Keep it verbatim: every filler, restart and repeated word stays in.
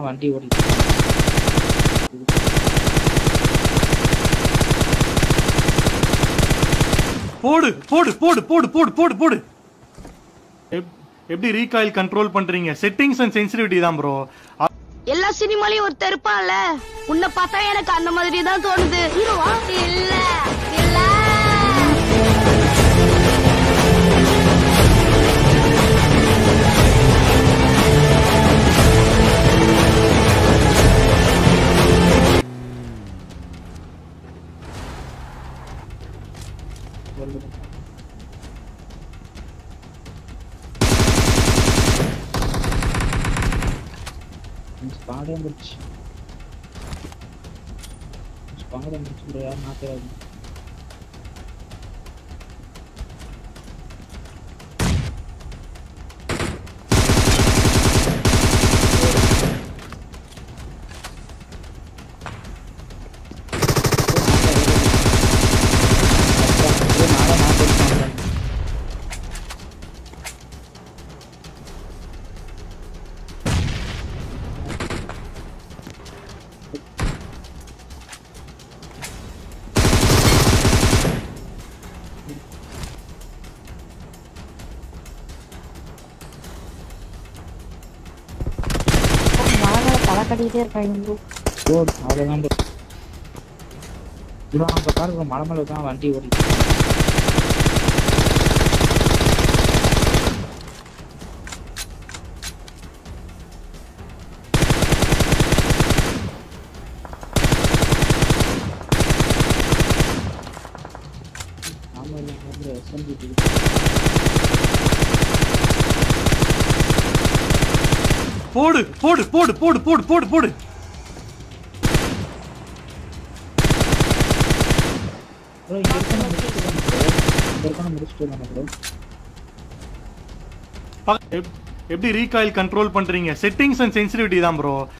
வண்டி ஓடிட்டு போடு போடு போடு போடு போடு போடு போடு. எப்படி ரீகாயில் கண்ட்ரோல் பண்றீங்க? செட்டிங்ஸ் அண்ட் சென்சிட்டிவிட்டி தான் ப்ரோ. எல்லா சினிமாலயும் ஒரு தெருப்பான்ல, உன்னை பார்த்தா எனக்கு அந்த மாதிரி தான் தோணுது. இல்ல இல்ல ஸ்பாடே வந்துருச்சு. ஸ்பாடே வந்துருச்சு ப்ரோ. யார் நாட்டையாது கட்டிட்டே இருக்காங்க. அவ்வளோதான் ப்ரோ. நம்ம பாருங்க மலை மேலே தான் வண்டி ஓடிட்டு போடு போடு போடு போடு போடு போடு போடு. எப்படி ரீகாயில் கண்ட்ரோல் பண்றீங்க? செட்டிங்ஸ் அண்ட் சென்சிட்டிவிட்டி தான் ப்ரோ.